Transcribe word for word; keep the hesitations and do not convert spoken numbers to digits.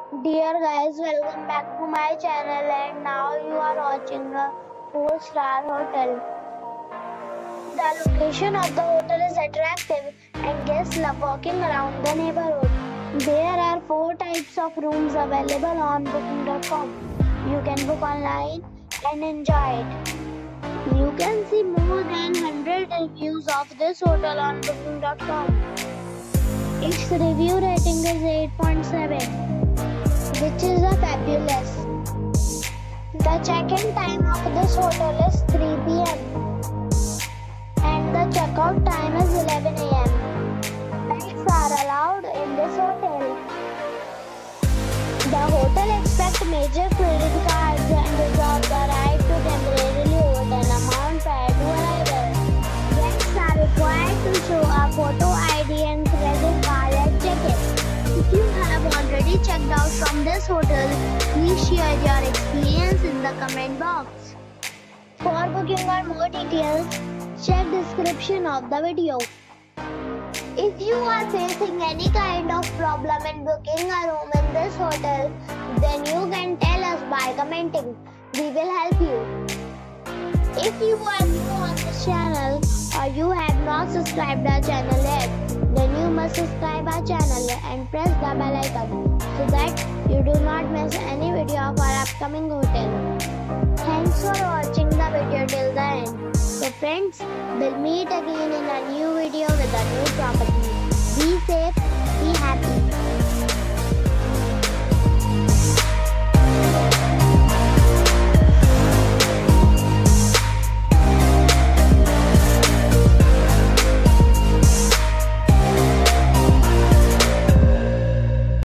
Dear guys, welcome back to my channel and now you are watching a four star hotel. The location of the hotel is attractive and guests love walking around the neighborhood. There are four types of rooms available on booking dot com. You can book online and enjoy it. You can see more than one hundred reviews of this hotel on booking dot com. Its review rating is eight point seven. Which is a fabulous. The check-in time of this hotel is three p m and the check-out time is eleven a m Pets are allowed in this hotel. The hotel accepts major credit cards and reserves the right to temporarily hold an amount prior to arrival. Guests are required to show a photo I D and credit card at check-in. If you have already checked out from this hotel, please share your experience in the comment box. For booking or more details, check description of the video. If you are facing any kind of problem in booking a room in this hotel, then you can tell us by commenting. We will help you. If you are new on this channel or you have not subscribed our channel yet, then you must subscribe our channel and press the bell icon so that you do not miss any video of our upcoming hotel. Thanks for watching the video till the end. So friends, we'll meet again in a new video with a new property. Be safe, be happy.